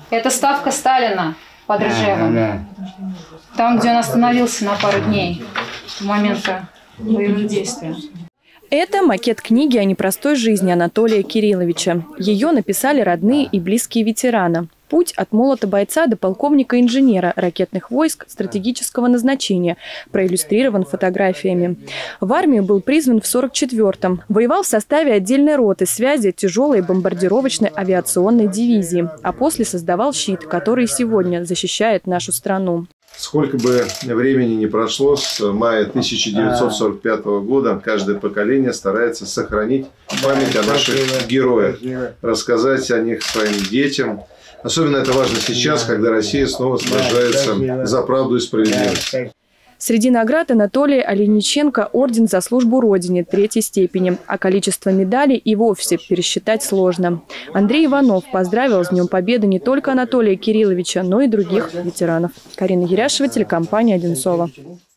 Это ставка Сталина под Ржевом. Там, где он остановился на пару дней с момента боевых действий. Это макет книги о непростой жизни Анатолия Кирилловича. Ее написали родные и близкие ветерана. Путь от молота бойца до полковника-инженера ракетных войск стратегического назначения проиллюстрирован фотографиями. В армию был призван в 1944-м. Воевал в составе отдельной роты связи тяжелой бомбардировочной авиационной дивизии. А после создавал щит, который сегодня защищает нашу страну. Сколько бы времени ни прошло, с мая 1945 года каждое поколение старается сохранить память о наших героях, рассказать о них своим детям. Особенно это важно сейчас, когда Россия снова сражается за правду и справедливость. Среди наград Анатолия Олениченко орден за службу Родине 3-й степени, а количество медалей и вовсе пересчитать сложно. Андрей Иванов поздравил с Днем Победы не только Анатолия Кирилловича, но и других ветеранов. Карина Еряшева, телекомпания «Одинцово».